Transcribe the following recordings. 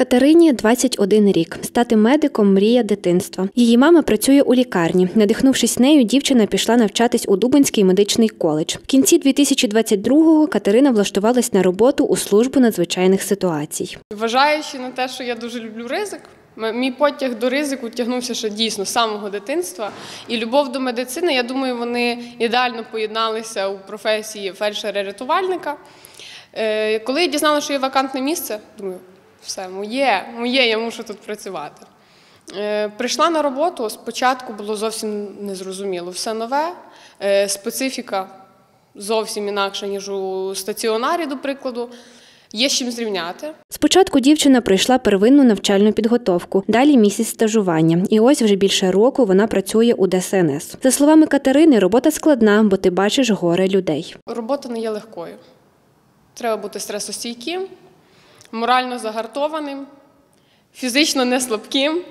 Катерині 21 рік. Стати медиком – мрія дитинства. Її мама працює у лікарні. Надихнувшись нею, дівчина пішла навчатись у Дубенський медичний коледж. В кінці 2022-го Катерина влаштувалась на роботу у службу надзвичайних ситуацій. Вважаючи на те, що я дуже люблю ризик, мій потяг до ризику тягнувся ще дійсно з самого дитинства. І любов до медицини, я думаю, вони ідеально поєдналися у професії фельдшера-рятувальника. Коли я дізналася, що є вакантне місце, думаю, все, моє, я мушу тут працювати. Прийшла на роботу, спочатку було зовсім незрозуміло. Все нове, специфіка зовсім інакша, ніж у стаціонарі, до прикладу. Є з чим зрівняти. Спочатку дівчина пройшла первинну навчальну підготовку, далі місяць стажування. І ось вже більше року вона працює у ДСНС. За словами Катерини, робота складна, бо ти бачиш горе людей. Робота не є легкою. Треба бути стресостійким, морально загартованим, фізично не слабким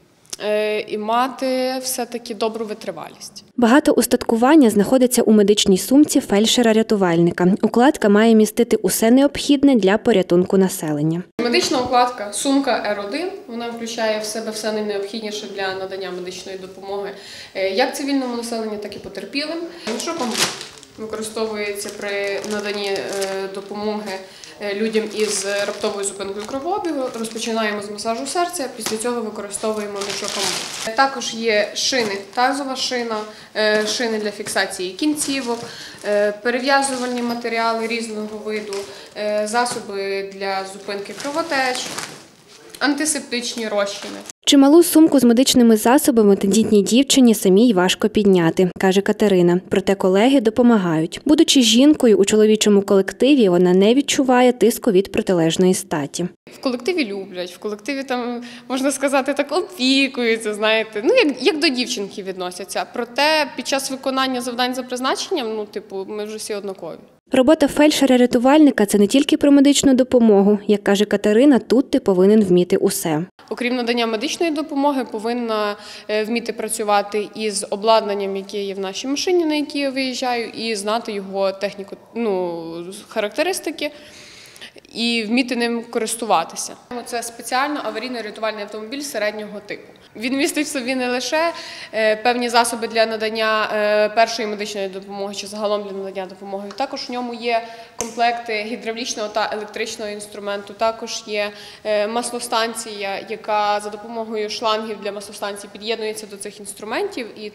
і мати все-таки добру витривалість. Багато устаткування знаходиться у медичній сумці фельдшера-рятувальника. Укладка має містити усе необхідне для порятунку населення. Медична укладка, сумка R1, вона включає в себе все необхідніше для надання медичної допомоги як цивільному населенню, так і потерпілим. Мішок використовується при наданні допомоги людям із раптовою зупинкою кровообігу. Розпочинаємо з масажу серця, після цього використовуємо мішок АМБУ. Також є шини, тазова шина, шини для фіксації кінцівок, перев'язувальні матеріали різного виду, засоби для зупинки кровотеч, антисептичні розчини. Чималу сумку з медичними засобами тендітній дівчині самій важко підняти, каже Катерина. Проте колеги допомагають. Будучи жінкою у чоловічому колективі, вона не відчуває тиску від протилежної статі. В колективі люблять, в колективі, там, можна сказати, так опікуються, знаєте, як до дівчинки відносяться. Проте під час виконання завдань за призначенням, ми вже всі однакові. Робота фельдшера-рятувальника – це не тільки про медичну допомогу. Як каже Катерина, тут ти повинен вміти усе. Окрім надання медичної допомоги, повинна вміти працювати із обладнанням, яке є в нашій машині, на якій я виїжджаю, і знати його техніку, характеристики, і вміти ним користуватися. Це спеціально аварійно-рятувальний автомобіль середнього типу. Він містить в собі не лише певні засоби для надання першої медичної допомоги чи загалом для надання допомоги. Також в ньому є комплекти гідравлічного та електричного інструменту. Також є маслостанція, яка за допомогою шлангів для маслостанцій під'єднується до цих інструментів і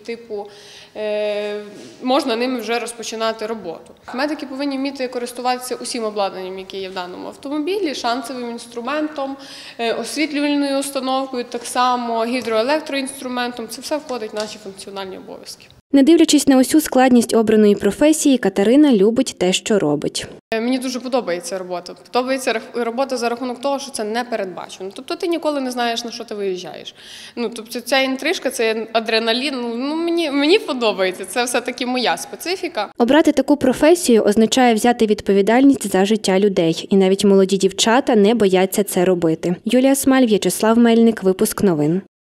можна ними вже розпочинати роботу. Медики повинні вміти користуватися усім обладнанням, яке є в даному автомобілі, шансовим інструментом, освітлювальною установкою, так само гідроелектроінструментом. Це все входить в наші функціональні обов'язки. Не дивлячись на усю складність обраної професії, Катерина любить те, що робить. Мені дуже подобається робота. Подобається робота за рахунок того, що це не передбачено. Тобто ти ніколи не знаєш, на що ти виїжджаєш. Тобто ця інтрижка, це адреналін, мені подобається. Це все-таки моя специфіка. Обрати таку професію означає взяти відповідальність за життя людей. І навіть молоді дівчата не бояться це робити. Юлія Смаль, В'ячеслав Мельник, випуск новин.